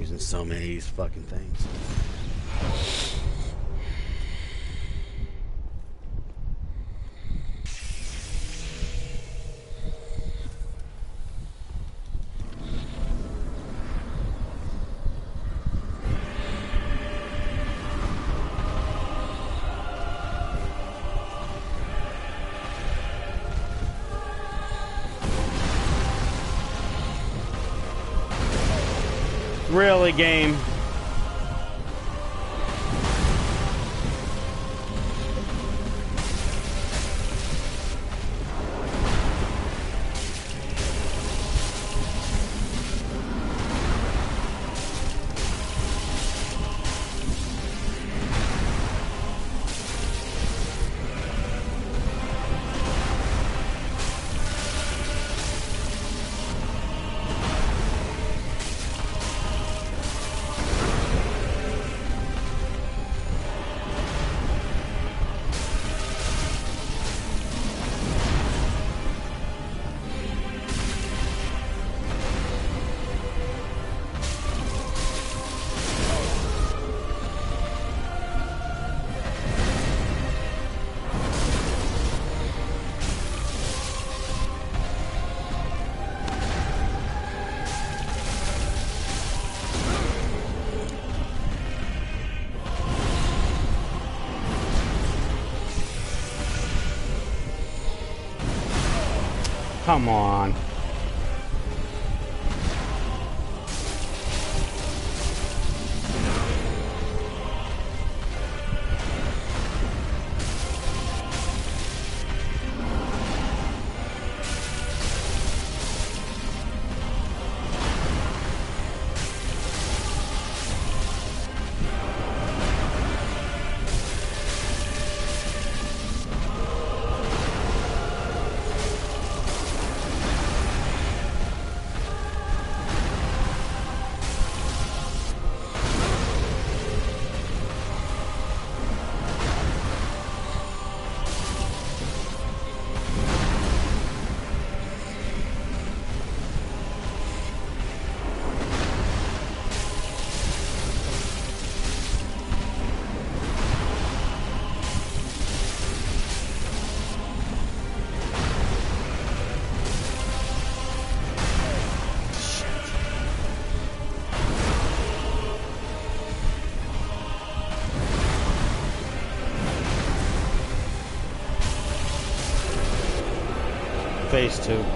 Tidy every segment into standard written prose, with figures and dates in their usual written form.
using so many of these fucking things. Really, game? Come on. Phase 2.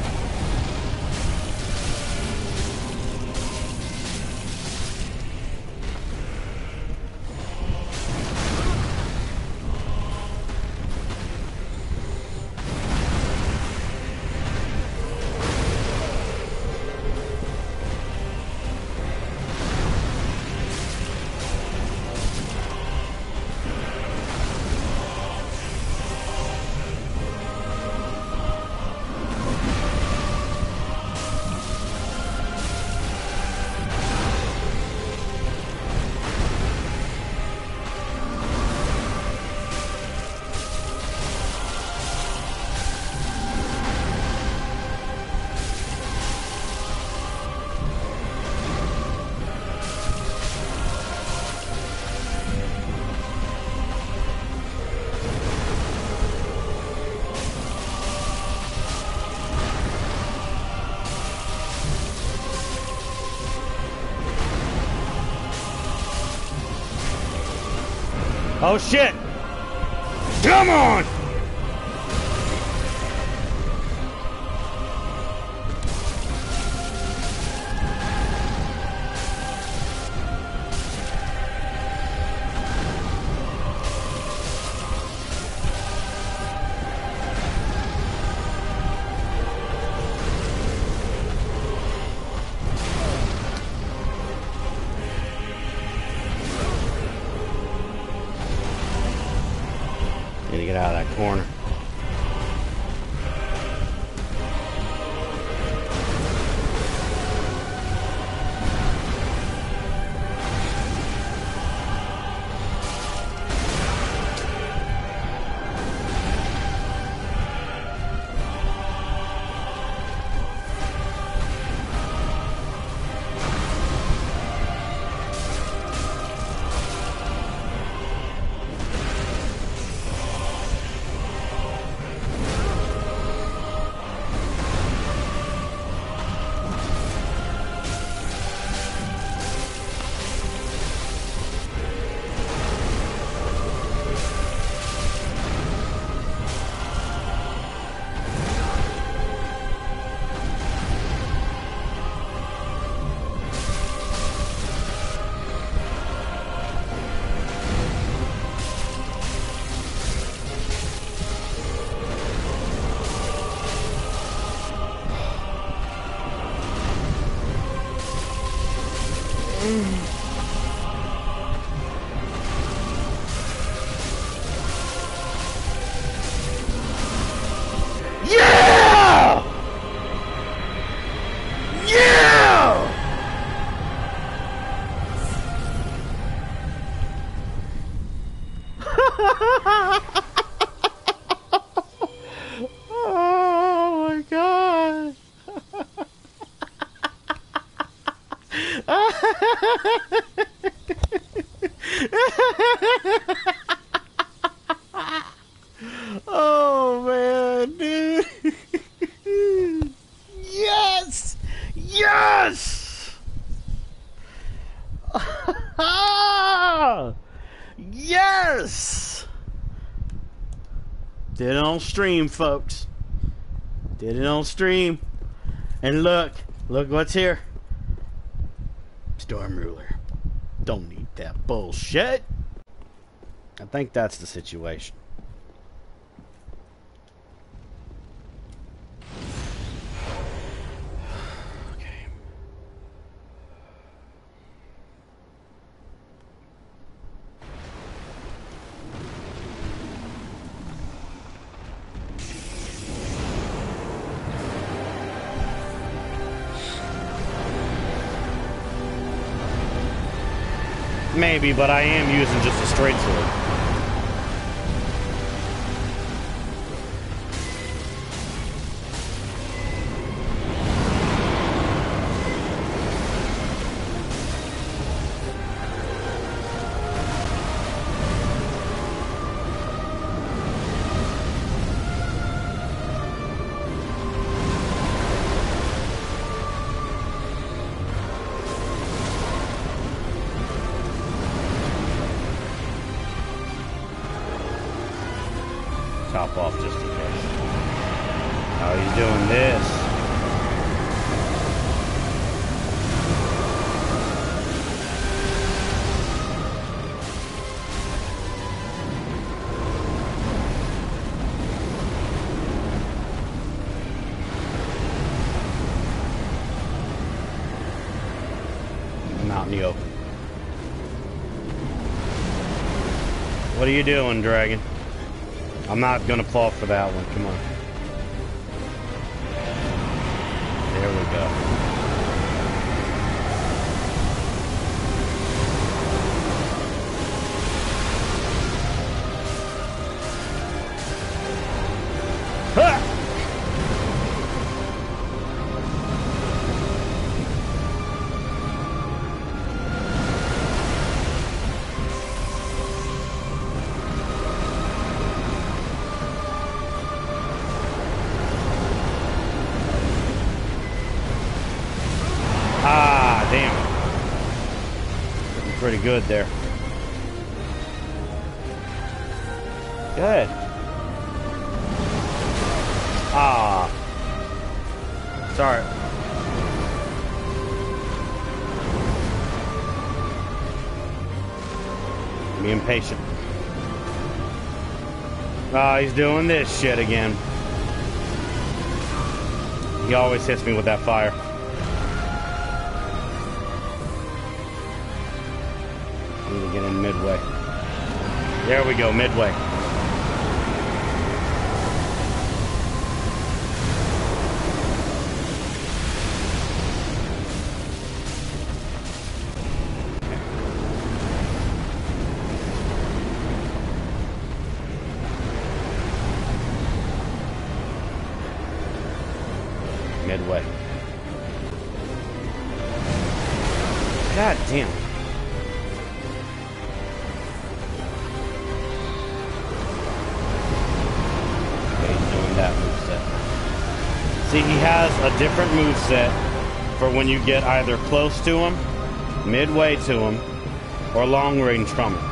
Oh shit! Come on! Need to get out of that corner. Yeah! Yeah! Oh my god. Oh man, dude. Yes! Yes! Yes! Did it on stream, folks. Did it on stream. And look what's here. Storm Ruler. Don't need that bullshit. I think that's the situation. Okay. Maybe, but I am using just a straight sword. Top off just in case. How are you doing this? I'm out in the open. What are you doing, Dragon? I'm not gonna fall for that one. Come on. There we go. Ha! Ah, damn. Looking pretty good there. Good. Ah. Sorry. Be impatient. Ah, he's doing this shit again. He always hits me with that fire. Need to get in midway. There we go, midway. Midway. God damn. That moveset. See, he has a different moveset for when you get either close to him, midway to him, or long range from him.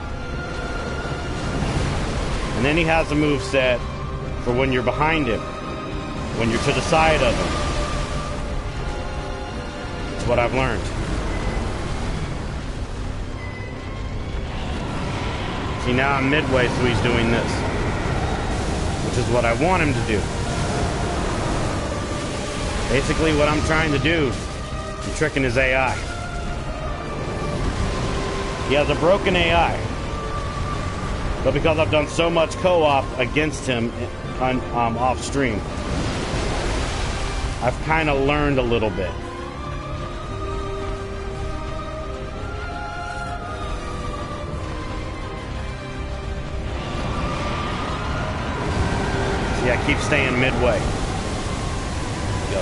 And then he has a moveset for when you're behind him, when you're to the side of him. That's what I've learned. See, now I'm midway, so he's doing this. Which is what I want him to do. Basically what I'm trying to do, I'm tricking his AI. He has a broken AI. But because I've done so much co-op against him off stream, I've kind of learned a little bit. See, I keep staying midway. Go.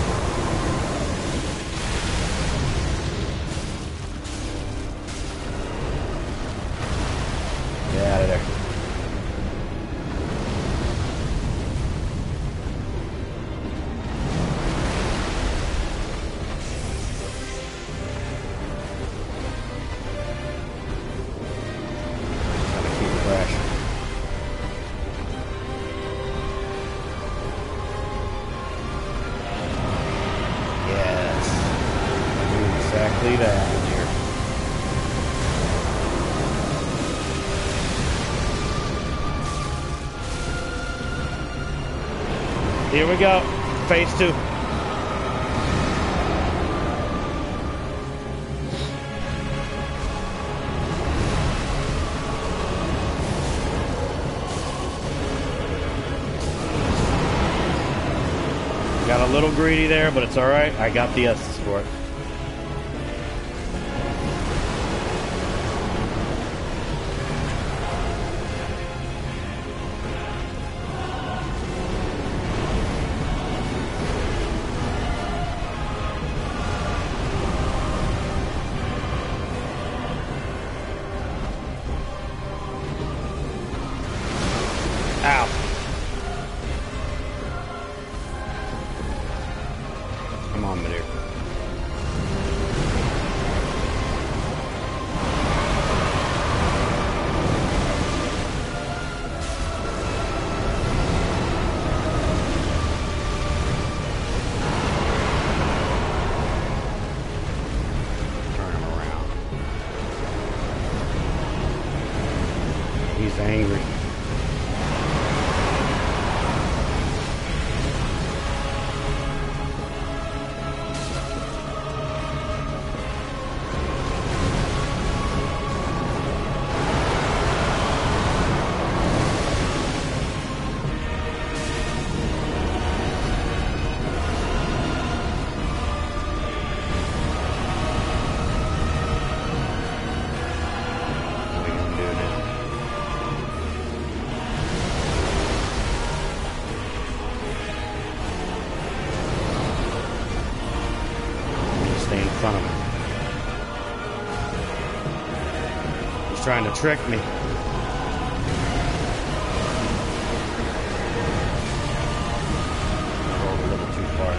Get out of there. Gotta keep crashing. Yes. Do exactly that here. Here we go. Phase 2. Got a little greedy there, but it's alright. I got the S's for it. Ow. Come on, Midir. Turn him around. He's angry. In front of him. He's trying to trick me. I rolled a little too far.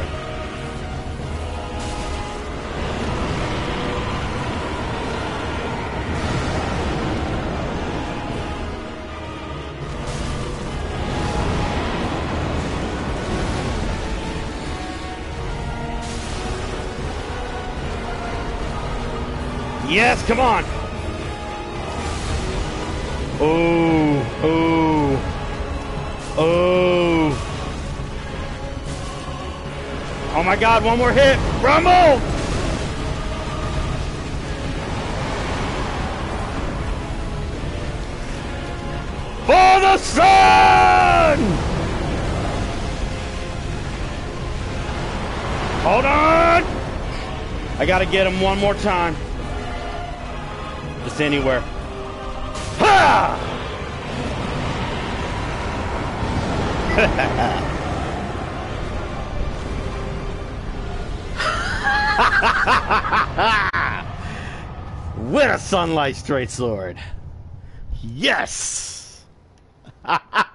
Yes, come on. Oh, oh, oh. Oh my God, one more hit. Rumble! For the sun! Hold on. I gotta get him one more time. Just anywhere. Ha! With a sunlight straight sword. Yes!